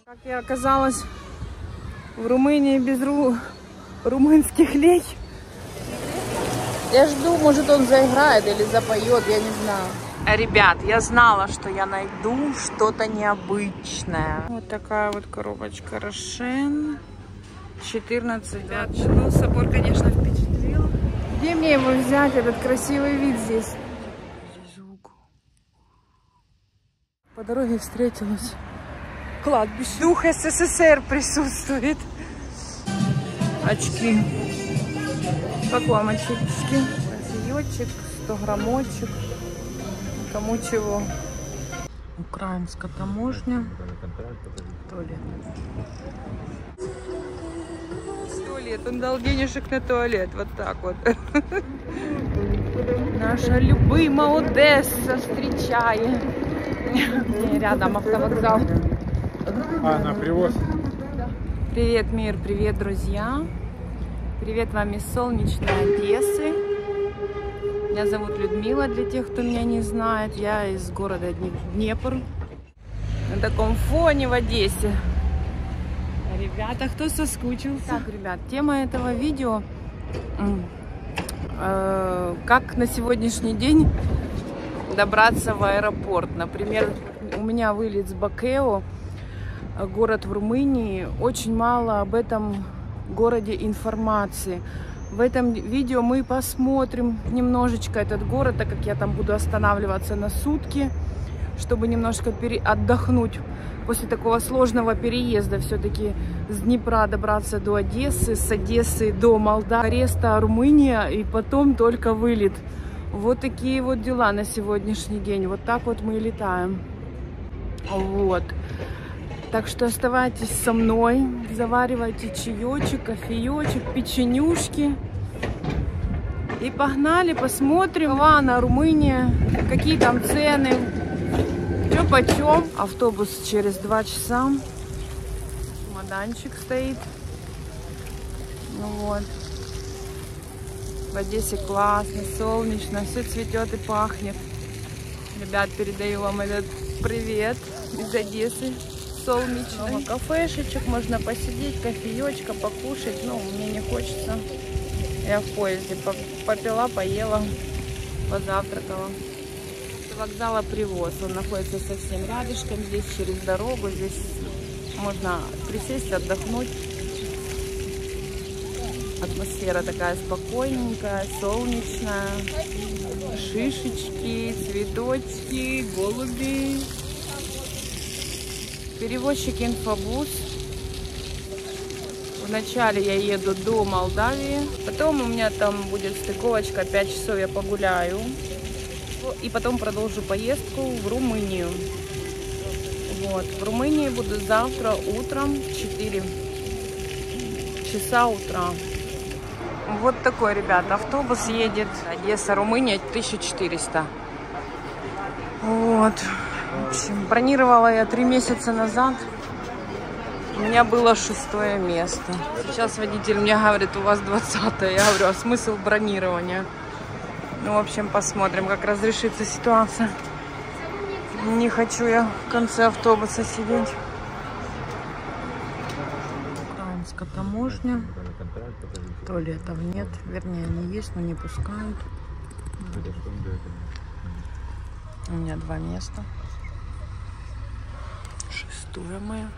Как я оказалась в Румынии без румынских лей. Я жду, может он заиграет или запоет, я не знаю. Ребят, я знала, что я найду что-то необычное. Вот такая вот коробочка Рошен. 14. Ну, собор, конечно, впечатлил. Где мне его взять, этот красивый вид здесь? Здесь звук. По дороге встретилась кладбище. Дух СССР присутствует. Очки. Как вам очки? Кофеечек, 100 граммочек. Кому чего. Украинская таможня. Туалет. Туалет. Он дал денежек на туалет. Вот так вот. Наша любима Одесса встречает. Рядом автовокзал. На привоз. Привет, мир, привет, друзья. Привет вам из солнечной Одессы. Меня зовут Людмила, для тех, кто меня не знает. Я из города Днепр. На таком фоне в Одессе. Ребята, кто соскучился? Так, ребят, тема этого видео. Как на сегодняшний день добраться в аэропорт. Например, у меня вылет с Бакео, город в Румынии. Очень мало об этом городе информации. В этом видео мы посмотрим немножечко этот город, так как я там буду останавливаться на сутки, чтобы немножко отдохнуть после такого сложного переезда. Все-таки с Днепра добраться до Одессы, с Одессы до Молдавии, Ареста, Румыния и потом только вылет. Вот такие вот дела на сегодняшний день. Вот так вот мы и летаем. Вот. Так что оставайтесь со мной, заваривайте чаечек, кофеечек, печенюшки. И погнали, посмотрим, Вана, Румыния, какие там цены, что почем. Автобус через 2 часа. Чемоданчик стоит. Ну вот. В Одессе классно, солнечно, все цветет и пахнет. Ребят, передаю вам этот привет из Одессы. Солнечный. Кафешечек, можно посидеть, кофеечка, покушать. Ну, мне не хочется. Я в поезде попила, поела, позавтракала. С вокзала Привоз. Он находится совсем рядышком. Здесь через дорогу. Здесь можно присесть, отдохнуть. Атмосфера такая спокойненькая, солнечная. Шишечки, цветочки, голуби. Перевозчик Инфобус. Вначале я еду до Молдавии. Потом у меня там будет стыковочка, 5 часов я погуляю. И потом продолжу поездку в Румынию. Вот. В Румынии буду завтра утром в 4 часа утра. Вот такой, ребят, автобус едет. Одесса, Румыния, 1400. Вот. В общем, бронировала я 3 месяца назад. У меня было 6-е место. Сейчас водитель мне говорит, у вас 20-е. Я говорю, а смысл бронирования? Ну, в общем, посмотрим, как разрешится ситуация. Не хочу я в конце автобуса сидеть. Украинская таможня. Туалетов нет. Вернее, они есть, но не пускают. У меня 2 места. 6-е моя.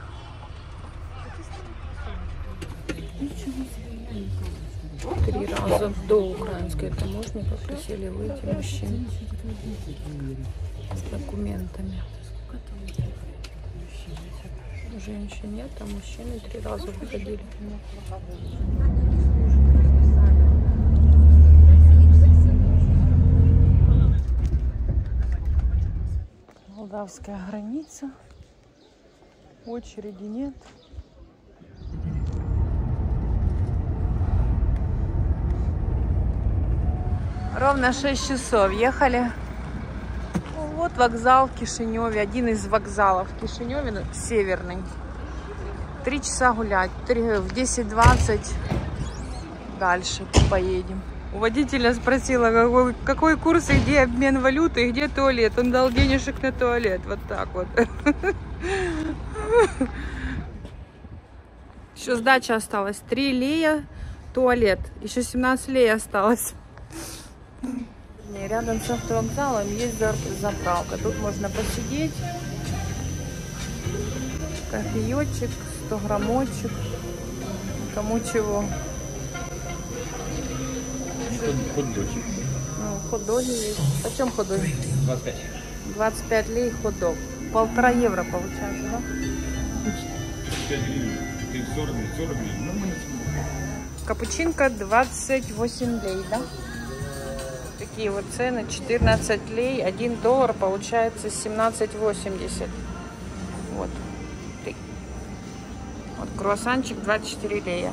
Три раза до украинской таможни попросили выйти мужчин с документами. Женщин нет, а мужчины 3 раза выходили. Молдавская граница. Очереди нет. Ровно 6 часов ехали. Вот вокзал в Кишиневе. Один из вокзалов в Кишиневе, северный. 3 часа гулять. В 10:20 дальше поедем. У водителя спросила, какой курс и где обмен валюты, и где туалет. Он дал денежек на туалет. Вот так вот. Еще сдача осталась. 3 лея, туалет. Еще 17 лей осталось. Рядом с автовокзалом есть заправка. Тут можно посидеть. Кофеечек, 100 граммочек. Кому чего. Хот-дочек. Ну, хот-доги есть. Почем хот-доги? 25. 25 лей хот-дог. 1,5 евро получается, да? 5 гривен. 40 гривен. Нормально. Капучинка 28 лей, да? Такие вот цены. 14 лей, 1 доллар получается 17,80. Вот. Вот круассанчик 24 лея.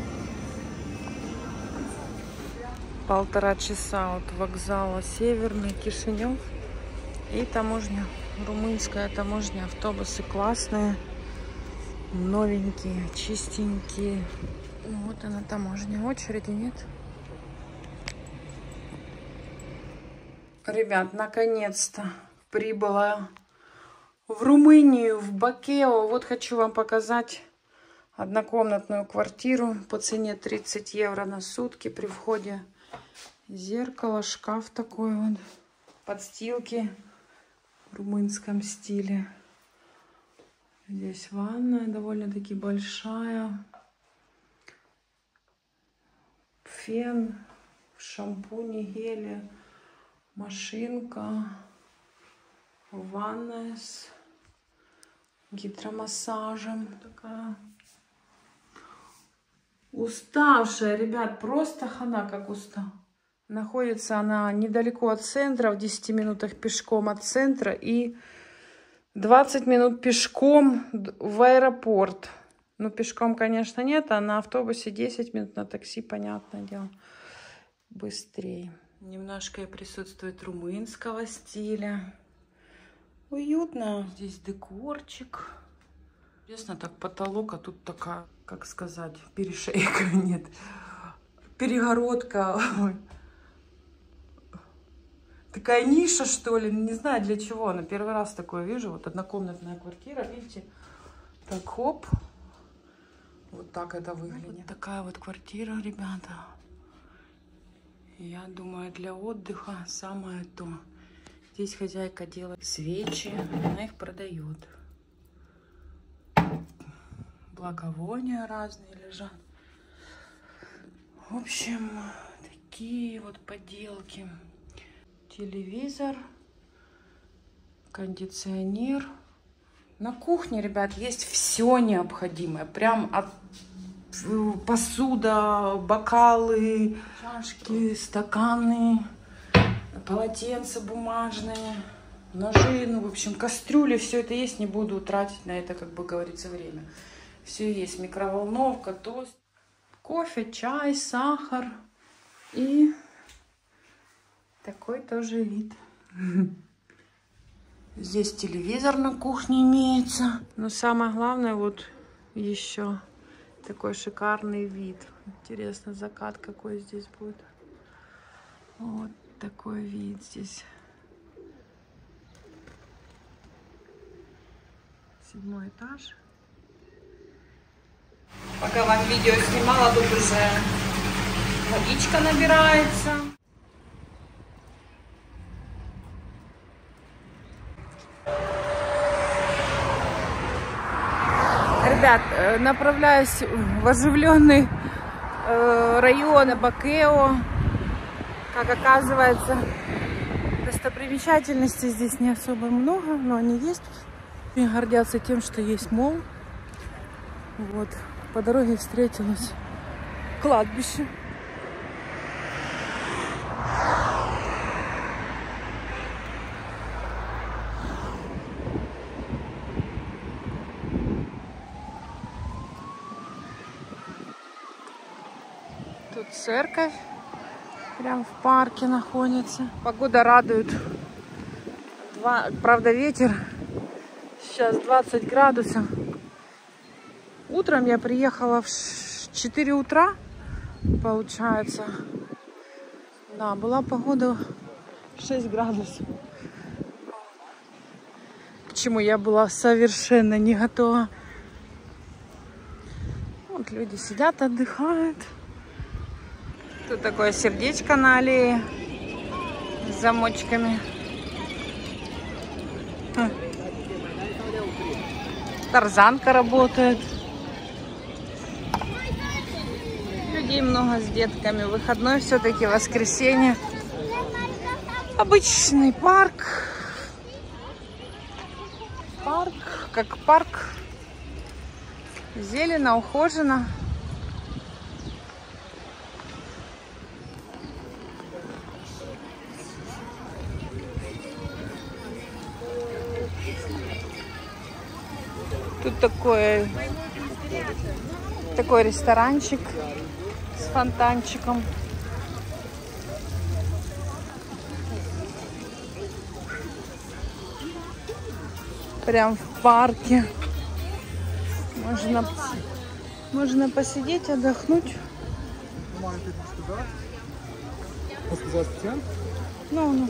1,5 часа от вокзала Северный, Кишинев. И таможня. Румынская таможня. Автобусы классные. Новенькие, чистенькие. Вот она таможня. Очереди нет. Ребят, наконец-то прибыла в Румынию, в Бакео. Вот хочу вам показать однокомнатную квартиру по цене 30 евро на сутки. При входе зеркало, шкаф такой вот, подстилки в румынском стиле. Здесь ванная довольно-таки большая. Фен, шампуни, гели, машинка, ванная с гидромассажем. Такая уставшая, ребят, просто хана как устала. Находится она недалеко от центра, в 10 минутах пешком от центра и 20 минут пешком в аэропорт. Ну, пешком, конечно, нет, а на автобусе 10 минут, на такси, понятное дело, быстрее. Немножко присутствует румынского стиля. Уютно. Здесь декорчик. Честно, так потолок, а тут такая, как сказать, перешейка нет. Перегородка. Ой. Такая ниша, что ли, не знаю для чего, но первый раз такое вижу. Вот однокомнатная квартира, видите, так хоп, вот так это выглядит. Вот такая вот квартира, ребята. Я думаю, для отдыха самое то. Здесь хозяйка делает свечи, она их продает. Благовония разные лежат. В общем, такие вот поделки. Телевизор, кондиционер. На кухне, ребят, есть все необходимое. Прям от посуда, бокалы, чашки, стаканы, полотенца бумажные, ножи, ну, в общем, кастрюли. Все это есть. Не буду тратить на это, как бы говорится, время. Все есть. Микроволновка, тост, кофе, чай, сахар и... Такой тоже вид. Здесь телевизор на кухне имеется. Но самое главное, вот еще такой шикарный вид. Интересно, закат какой здесь будет. Вот такой вид здесь. 7-й этаж. Пока вам видео снимала, тут уже водичка набирается. Ребят, направляюсь в оживленный район Бакео. Как оказывается, достопримечательностей здесь не особо много, но они есть. Мне гордятся тем, что есть мол. Вот. По дороге встретилось кладбище. Тут церковь прям в парке находится. Погода радует. Правда, ветер. Сейчас 20 градусов. Утром я приехала в 4 утра, получается. Да, была погода 6 градусов. К чему я была совершенно не готова. Вот люди сидят, отдыхают. Тут такое сердечко на аллее с замочками. Тарзанка работает. Людей много с детками. Выходной все-таки, воскресенье. Обычный парк. Парк, как парк. Зелено, ухожено. Тут такой ресторанчик с фонтанчиком. Прям в парке. Можно посидеть, отдохнуть. Ну.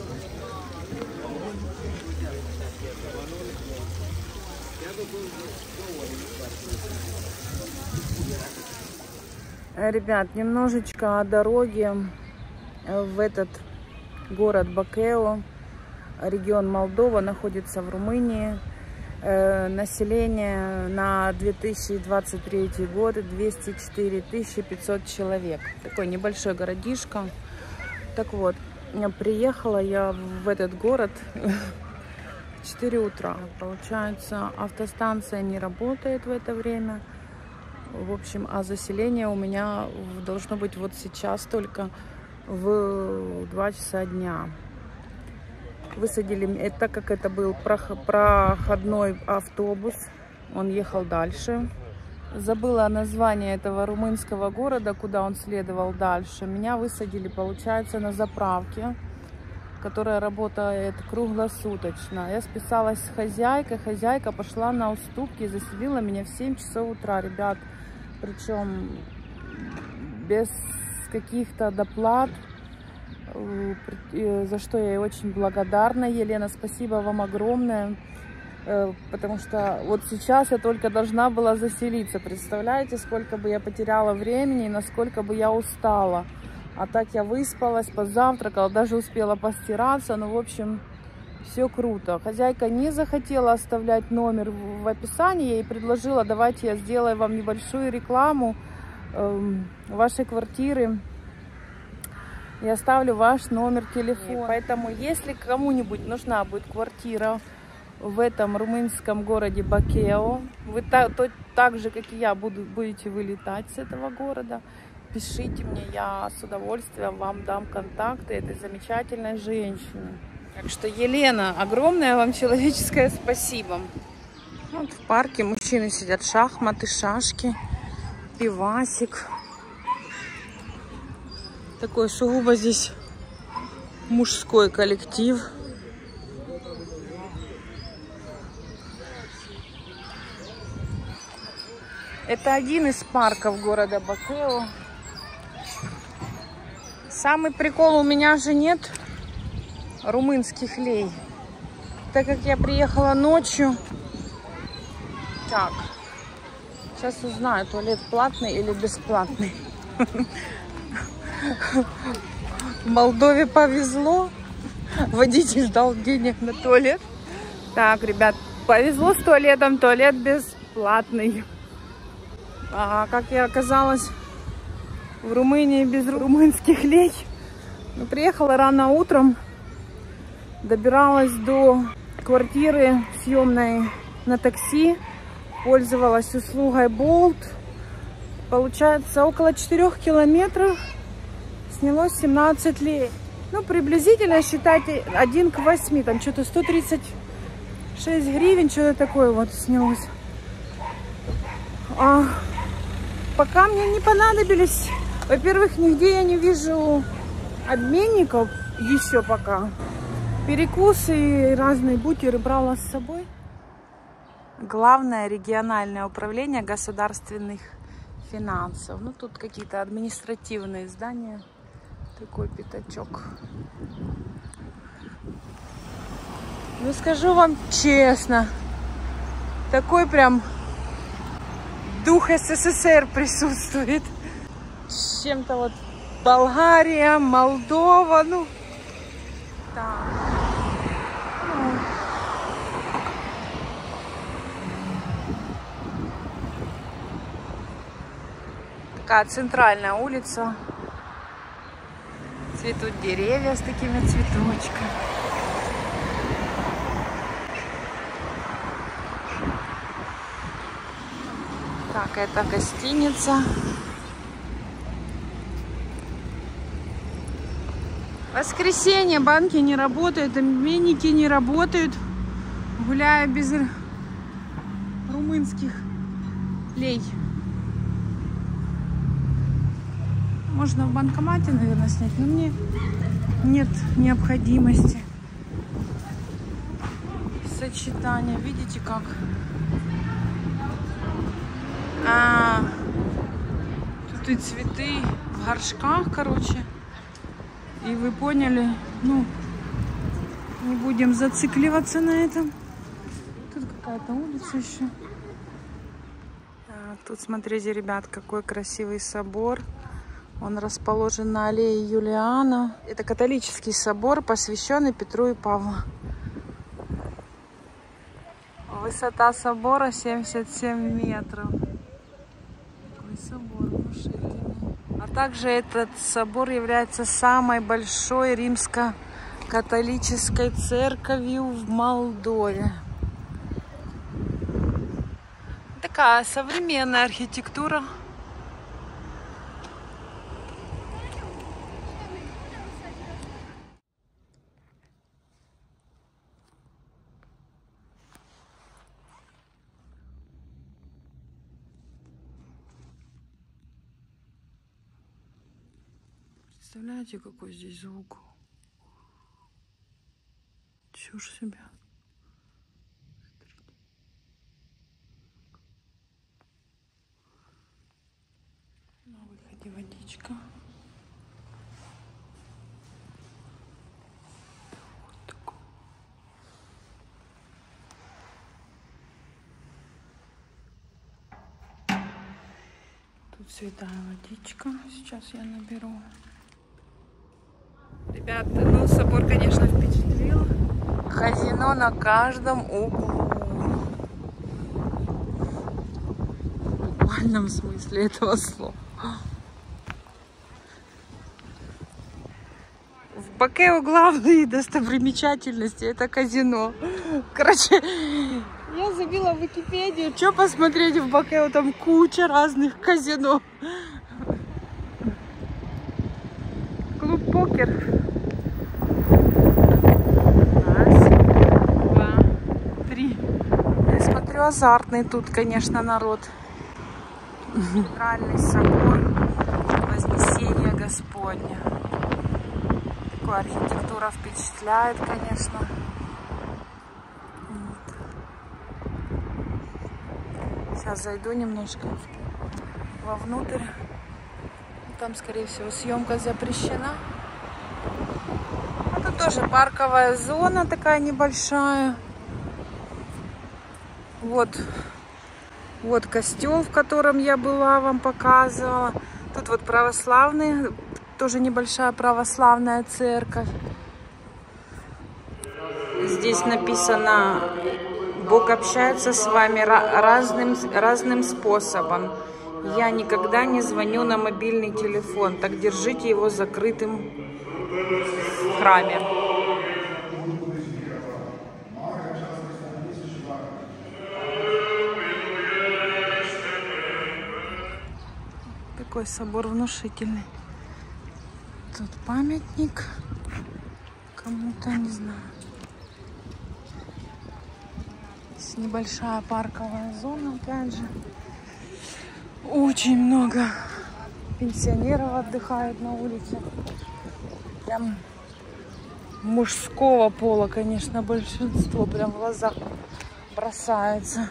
Ребят, немножечко о дороге в этот город Бакео, регион Молдова, находится в Румынии. Население на 2023 год 204 500 человек. Такой небольшой городишко. Так вот, приехала я в этот город в 4 утра. Получается, автостанция не работает в это время. В общем, а заселение у меня должно быть вот сейчас только в 2 часа дня. Высадили, так как это был проходной автобус, он ехал дальше. Забыла название этого румынского города, куда он следовал дальше. Меня высадили, получается, на заправке, которая работает круглосуточно. Я списалась с хозяйкой, хозяйка пошла на уступки и заселила меня в 7 часов утра, ребят. Причем без каких-то доплат. За что я ей очень благодарна, Елена, спасибо вам огромное, потому что вот сейчас я только должна была заселиться, представляете, сколько бы я потеряла времени и насколько бы я устала, а так я выспалась, позавтракала, даже успела постираться, ну, в общем, все круто. Хозяйка не захотела оставлять номер в описании, я ей предложила, давайте я сделаю вам небольшую рекламу вашей квартиры. Я оставлю ваш номер телефона. Поэтому, если кому-нибудь нужна будет квартира в этом румынском городе Бакео, вы так же, как и я, будете вылетать с этого города, пишите мне, я с удовольствием вам дам контакты этой замечательной женщины. Так что, Елена, огромное вам человеческое спасибо. Вот в парке мужчины сидят, шахматы, шашки, пивасик. Такой сугубо здесь мужской коллектив. Это один из парков города Бакео. Самый прикол, у меня же нет румынских лей. Так как я приехала ночью. Так, сейчас узнаю, туалет платный или бесплатный. В Молдове повезло. Водитель дал денег на туалет. Так, ребят, повезло с туалетом. Туалет бесплатный. А как я оказалась в Румынии без румынских лей? Ну, приехала рано утром. Добиралась до квартиры съемной на такси. Пользовалась услугой Bolt. Получается, около 4 километров. Снялось 17 лей. Ну, приблизительно, считайте, 1 к 8. Там что-то 136 гривен, что-то такое вот снялось. А пока мне не понадобились. Во-первых, нигде я не вижу обменников еще пока. Перекусы и разные бутеры брала с собой. Главное региональное управление государственных финансов. Ну, тут какие-то административные здания. Такой пятачок. Ну, скажу вам честно, такой прям дух СССР присутствует. С чем-то вот Болгария, Молдова, ну, так. Такая центральная улица. Цветут деревья с такими цветочками. Так, это гостиница. Воскресенье, банки не работают, обменники не работают. Гуляю без румынских лей. Можно в банкомате, наверное, снять, но мне нет необходимости. Сочетание, видите как? Тут и цветы в горшках, короче. И вы поняли, ну, не будем зацикливаться на этом. Тут какая-то улица еще. Тут, смотрите, ребят, какой красивый собор. Он расположен на аллее Юлиана. Это католический собор, посвященный Петру и Павлу. Высота собора 77 метров. Такой собор внушительный. А также этот собор является самой большой римско-католической церковью в Молдове. Такая современная архитектура. Представляете, какой здесь звук? Чушь себя. На выходе водичка. Вот такой. Тут святая водичка. Сейчас я наберу. Ребят, ну собор, конечно, впечатлил. Казино на каждом углу. В буквальном смысле этого слова. В Бакео главные достопримечательности это казино. Короче, я забила в Википедию, что посмотреть в Бакео, там куча разных казино. Клуб покер. Азартный тут, конечно, народ. Центральный собор Вознесения Господня. Такая архитектура впечатляет, конечно. Вот. Сейчас зайду немножко вовнутрь. Там, скорее всего, съемка запрещена. А тут тоже парковая зона такая небольшая. Вот костел, в котором я была, вам показывала. Тут вот православный, тоже небольшая православная церковь. Здесь написано: Бог общается с вами разным способом. Я никогда не звоню на мобильный телефон, так держите его закрытым в храме. Такой собор внушительный. Тут памятник кому-то, не знаю. Здесь небольшая парковая зона, опять же. Очень много пенсионеров отдыхают на улице. Прям мужского пола, конечно, большинство. Прям в глаза бросается.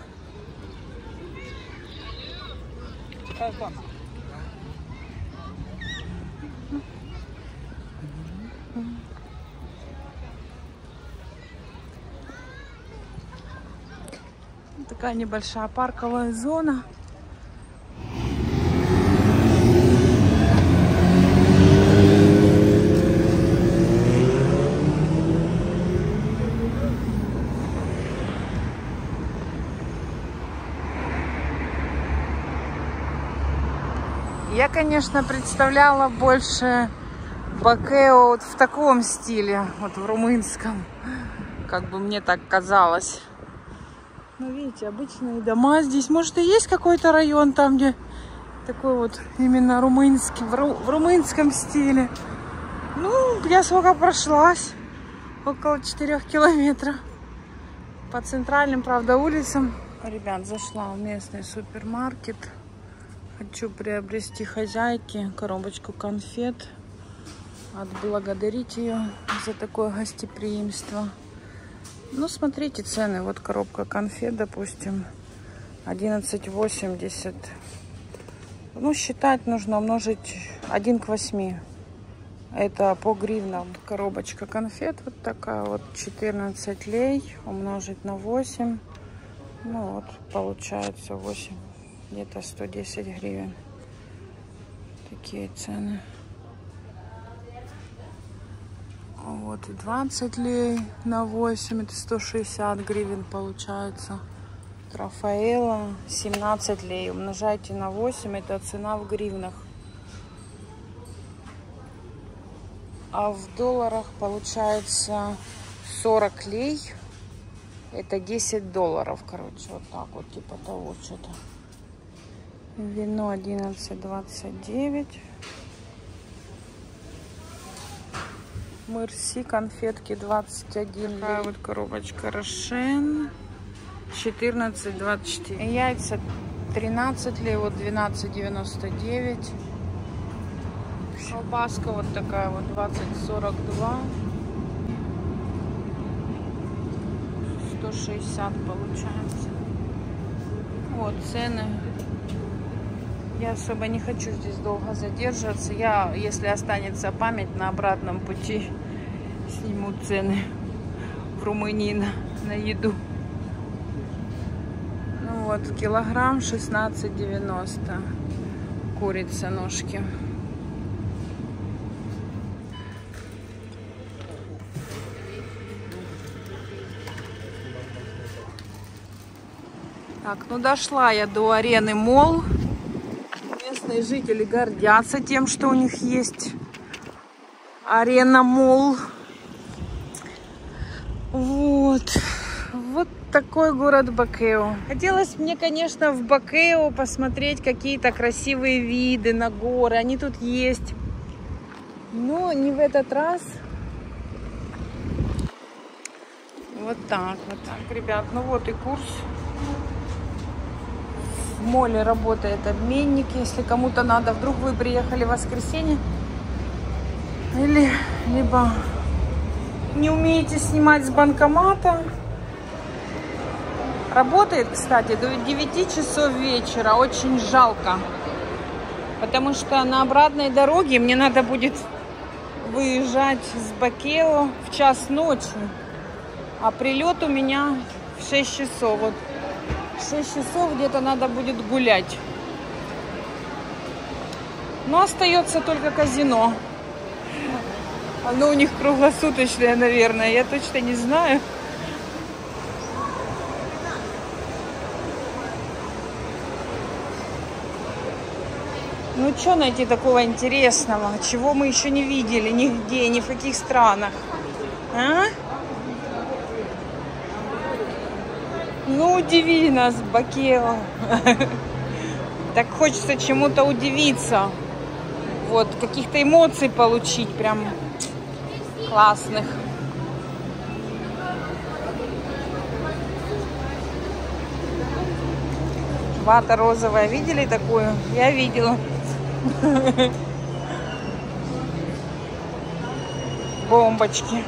Такая небольшая парковая зона. Я, конечно, представляла больше Бакео вот в таком стиле, вот в румынском, как бы мне так казалось. Ну, видите, обычные дома здесь. Может, и есть какой-то район там, где такой вот именно румынский, в румынском стиле. Ну, я сколько прошлась, около 4 километров по центральным, правда, улицам. Ребят, зашла в местный супермаркет. Хочу приобрести хозяйке коробочку конфет. Отблагодарить ее за такое гостеприимство. Ну, смотрите цены. Вот коробка конфет, допустим, 11,80. Ну, считать нужно умножить 1 к 8. Это по гривнам. Коробочка конфет вот такая вот, 14 лей умножить на 8. Ну, вот, получается 8. Где-то 110 гривен. Такие цены. Вот и 20 лей на 8, это 160 гривен получается. Рафаэла 17 лей. Умножайте на 8, это цена в гривнах. А в долларах получается 40 лей. Это 10 долларов, короче, вот так вот, типа того что-то. Вино 11,29. Мерси, конфетки 21. Такая вот коробочка Рошен 14,24. Яйца 13 лей, вот 12,99. Колбаска вот такая вот 20,42. 160 получается. Вот цены. Я особо не хочу здесь долго задерживаться. Я, если останется память, на обратном пути сниму цены в Румынии на еду. Ну вот, килограмм 16,90. Курица, ножки. Так, ну дошла я до арены Молл. Местные жители гордятся тем, что у них есть арена Молл. Вот. Вот такой город Бакео. Хотелось мне, конечно, в Бакео посмотреть какие-то красивые виды на горы. Они тут есть. Но не в этот раз. Вот так вот. Так, ребят, ну вот и курс. В молле работает обменник, если кому-то надо. Вдруг вы приехали в воскресенье. Или либо не умеете снимать с банкомата. Работает, кстати, до 9 часов вечера. Очень жалко. Потому что на обратной дороге мне надо будет выезжать с Бакео в 1 ночи. А прилет у меня в 6 часов. Вот. В 6 часов где-то надо будет гулять. Но остается только казино. Оно у них круглосуточное, наверное. Я точно не знаю. Ну, что найти такого интересного? Чего мы еще не видели нигде, ни в каких странах? А? Ну, удиви нас, Бакео. Так хочется чему-то удивиться. Вот, каких-то эмоций получить прям классных. Вата розовая. Видели такую? Я видела. Бомбочки.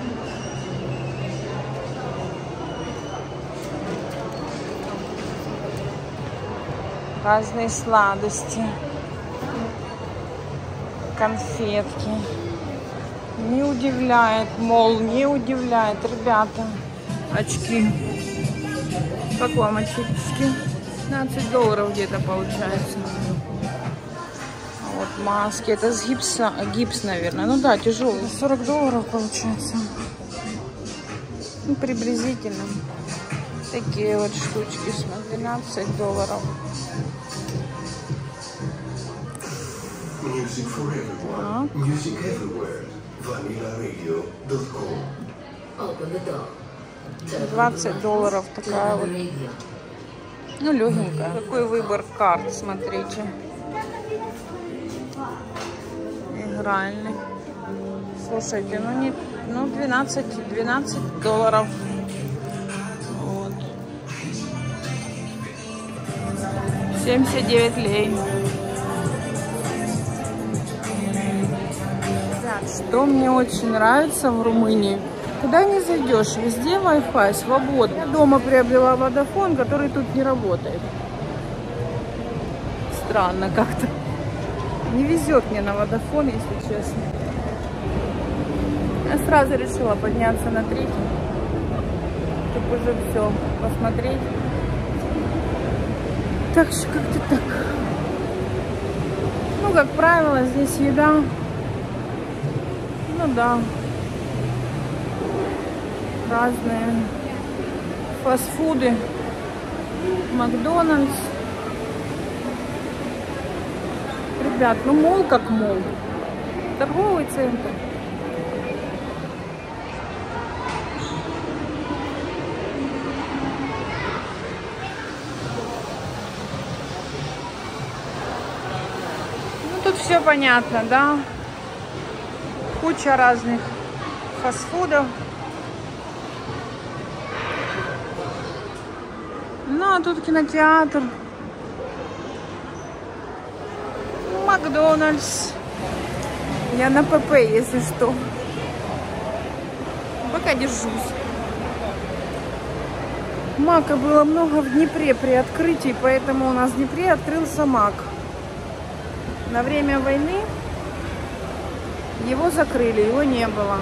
Разные сладости, конфетки. Не удивляет, мол, не удивляет, ребята. Очки. Как вам очки? 15 долларов где-то получается. А вот маски, это с гипса, гипс, наверное. Ну да, тяжелый. 40 долларов получается. Ну, приблизительно. Такие вот штучки, 12 долларов. Music for everyone. Music everywhere. VanillaRadio.com. $20 такая вот. Ну, легенькая. Какой выбор карт, смотрите. Игральный. Слушайте, ну не, ну $12. Вот. 79 лей. Что мне очень нравится в Румынии, куда не зайдешь, везде Wi-Fi, свободно. Я дома приобрела Vodafone, который тут не работает. Странно как-то. Не везет мне на Vodafone, если честно. Я сразу решила подняться на 3, чтобы уже все посмотреть. Так что как-то так. Ну, как правило, здесь еда. Ну да. Разные фастфуды. Макдональдс. Ребят, ну мол как мол. Торговый центр. Ну тут все понятно, да? Куча разных фастфудов. Ну, а тут кинотеатр. Макдональдс. Я на ПП, если что. Пока держусь. Мака было много в Днепре при открытии, поэтому у нас в Днепре открылся Мак. На время войны его закрыли, его не было.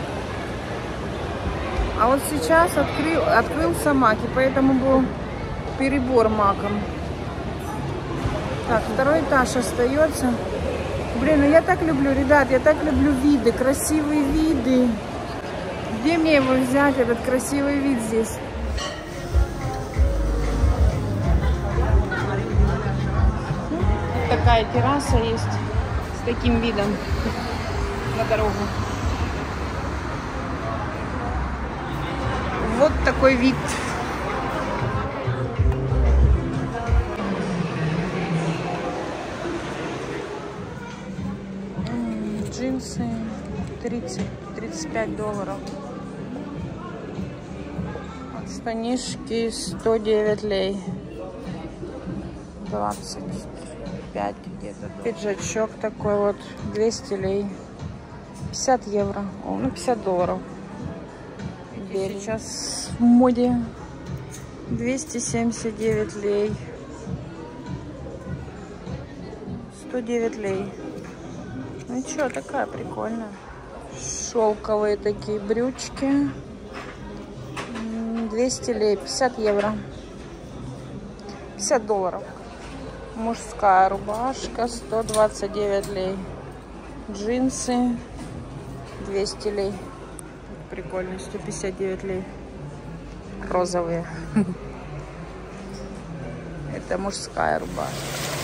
А вот сейчас открылся Мак, и поэтому был перебор Маком. Так, второй этаж остается. Блин, ну я так люблю, ребят, я так люблю виды, красивые виды. Где мне его взять, этот красивый вид здесь? Такая терраса есть с таким видом на дорогу. Вот такой вид. Джинсы $35. Штанишки 109 лей. 25 где-то. Пиджачок такой вот 200 лей. 50 евро. О, ну $50. Сейчас в моде 279 лей. 109 лей. Ну что, такая прикольная. Шелковые такие брючки. 200 лей, 50 евро. $50. Мужская рубашка 129 лей. Джинсы 200 лей. Прикольно, 159 лей. Розовые. Это мужская рубашка.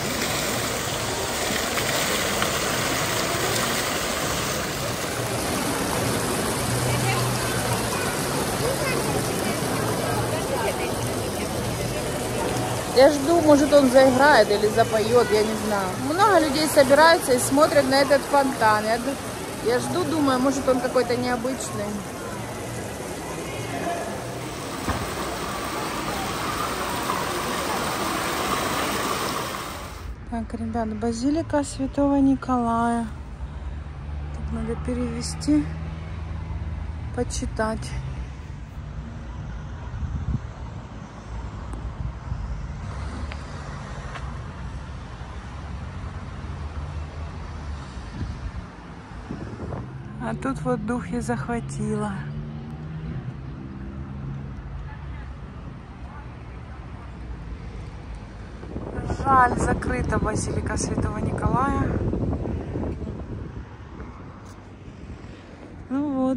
Я жду, может он заиграет или запоет, я не знаю. Много людей собираются и смотрят на этот фонтан. Я жду, думаю, может он какой-то необычный. Так, ребят, базилика Святого Николая. Так, надо перевести, почитать. А тут вот духи захватило. Жаль, закрыта базилика Святого Николая. Ну вот.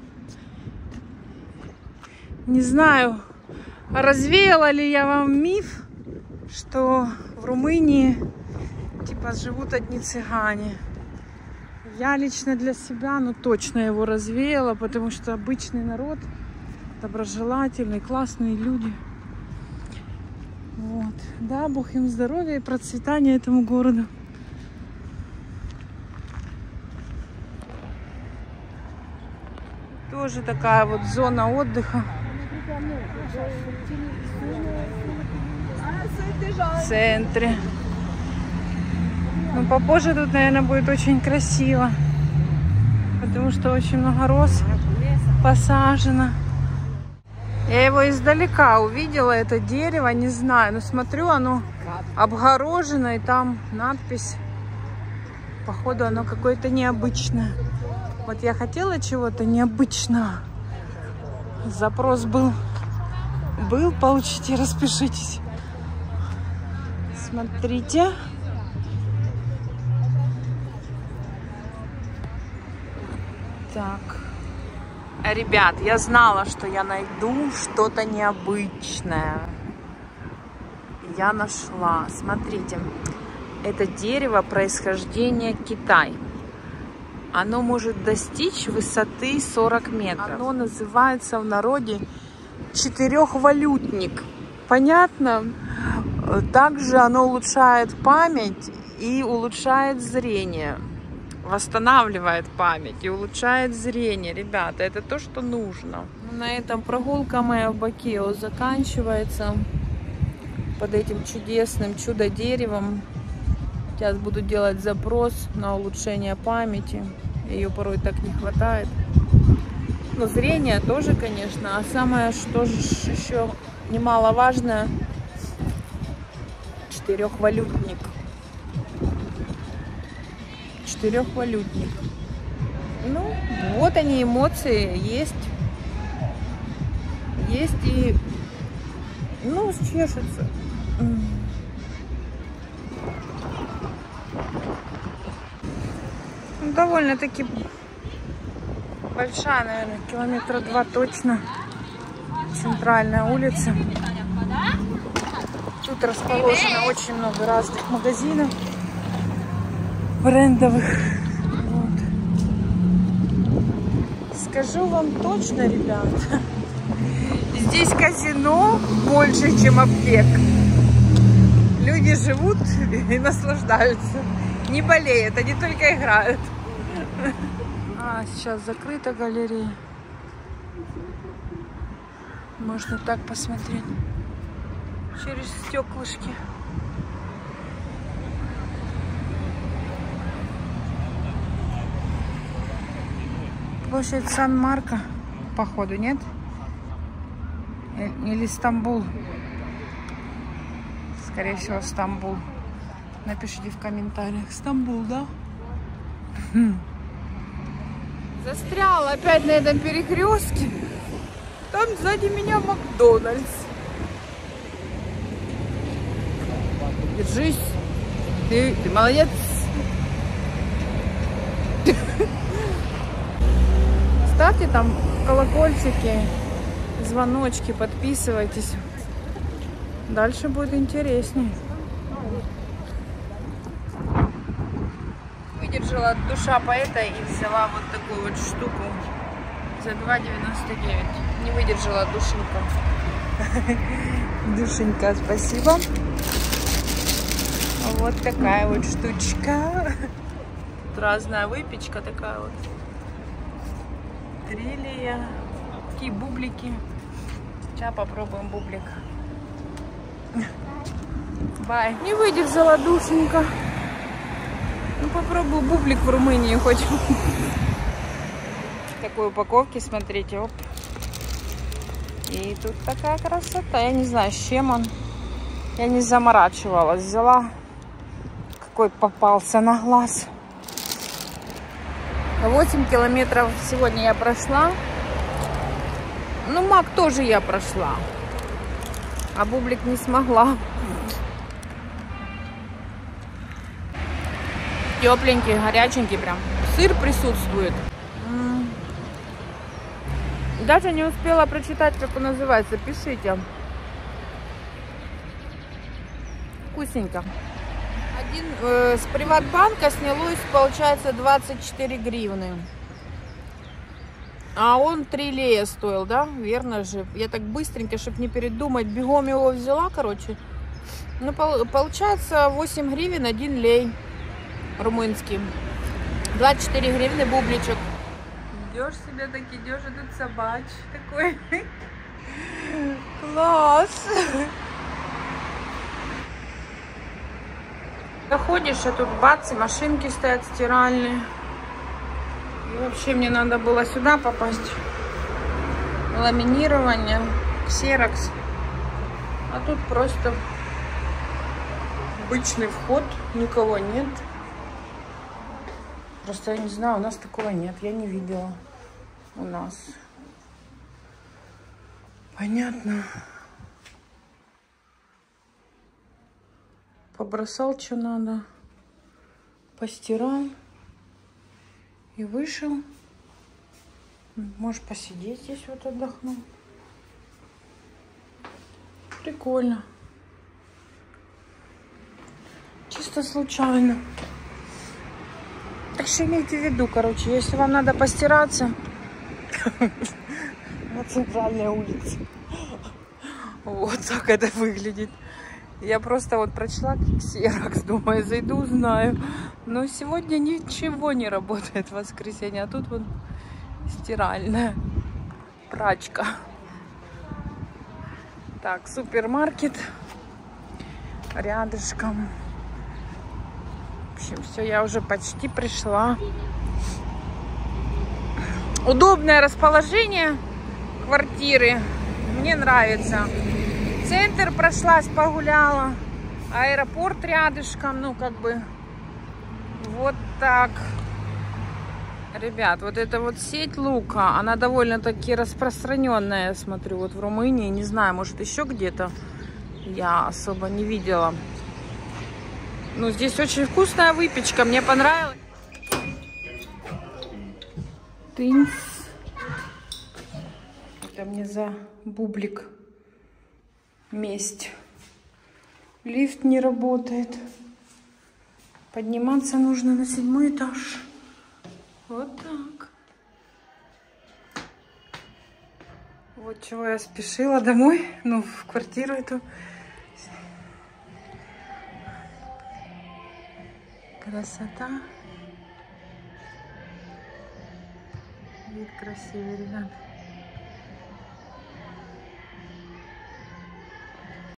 Не знаю, развеяла ли я вам миф, что в Румынии Типа живут одни цыгане. Я лично для себя, ну точно его развеяла, потому что обычный народ, доброжелательный, классные люди. Вот. Да, Бог им здоровья и процветания этому городу. Тоже такая вот зона отдыха. В центре. Ну, попозже тут, наверное, будет очень красиво. Потому что очень много роз посажено. Я его издалека увидела, это дерево, не знаю. Но смотрю, оно обгорожено, и там надпись. Походу, оно какое-то необычное. Вот я хотела чего-то необычного. Запрос был, получите, распишитесь. Смотрите. Так. Ребят, я знала, что я найду что-то необычное. Я нашла. Смотрите. Это дерево происхождения Китай. Оно может достичь высоты 40 метров. Оно называется в народе четырехвалютник. Понятно? Также оно улучшает память и улучшает зрение. Восстанавливает память и улучшает зрение. Ребята, это то, что нужно. На этом прогулка моя в Бакео заканчивается. Под этим чудесным чудо-деревом. Сейчас буду делать запрос на улучшение памяти. Ее порой так не хватает. Но зрение тоже, конечно. А самое, что же еще немаловажное, четырехвалютник. Четырехвалютник. Ну, вот они, эмоции есть. Есть и... Ну, чешется. Довольно-таки большая, наверное, километра 2 точно. Центральная улица. Тут расположено очень много разных магазинов брендовых. Вот. Скажу вам точно, ребят, здесь казино больше, чем аптек. Люди живут и наслаждаются. Не болеют, они только играют. А, сейчас закрыта галерея. Можно так посмотреть. Через стеклышки. Площадь Сан-Марко, походу, нет? Или Стамбул? Скорее всего, Стамбул. Напишите в комментариях. Стамбул, да? Застряла опять на этом перекрестке. Там сзади меня Макдональдс. Держись. Ты молодец. Ставьте там колокольчики, звоночки, подписывайтесь. Дальше будет интереснее. Выдержала душа поэта и взяла вот такую вот штуку за 2,99. Не выдержала душенька. Душенька, спасибо. Вот такая вот штучка. Тут разная выпечка такая вот. Трилия. Такие бублики. Сейчас попробуем бублик. Бай. Не выдержала душенька. Ну, попробую бублик в Румынии хоть. В такой упаковке, смотрите, оп. И тут такая красота. Я не знаю, с чем он. Я не заморачивалась. Взяла, какой попался на глаз. 8 километров сегодня я прошла. Ну, Мак тоже я прошла. А бублик не смогла. Тепленький, горяченький прям. Сыр присутствует. Даже не успела прочитать, как он называется. Пишите. Вкусненько. С Приватбанка снялось, получается, 24 гривны. А он 3 лея стоил, да? Верно же. Я так быстренько, чтобы не передумать, бегом его взяла, короче. Ну, получается 8 гривен 1 лей румынский. 24 гривны бубличек. Идешь себе, так идешь, и тут собач такой. Класс! Заходишь, а тут бац, и машинки стоят стиральные. И вообще мне надо было сюда попасть. Ламинирование, ксерокс. А тут просто обычный вход, никого нет. Просто я не знаю, у нас такого нет, я не видела у нас. Понятно. Побросал, что надо, постирал и вышел. Можешь посидеть здесь, вот отдохну. Прикольно. Чисто случайно. Так что имейте в виду, короче, если вам надо постираться на центральной улице. Вот так это выглядит. Я просто вот прочла ксерокс, думаю, зайду, узнаю. Но сегодня ничего не работает в воскресенье, а тут вот стиральная прачка. Так, супермаркет рядышком. В общем, все, я уже почти пришла. Удобное расположение квартиры. Мне нравится. Центр прошлась, погуляла. Аэропорт рядышком. Ну, как бы вот так. Ребят, вот эта вот сеть Лука, она довольно-таки распространенная, я смотрю, вот в Румынии. Не знаю, может еще где-то. Я особо не видела. Ну, здесь очень вкусная выпечка, мне понравилось. Тынц. Это мне за бублик месть. Лифт не работает. Подниматься нужно на 7-й этаж. Вот так. Вот чего я спешила домой, ну, в квартиру эту. Красота. Вид красивый, ребят.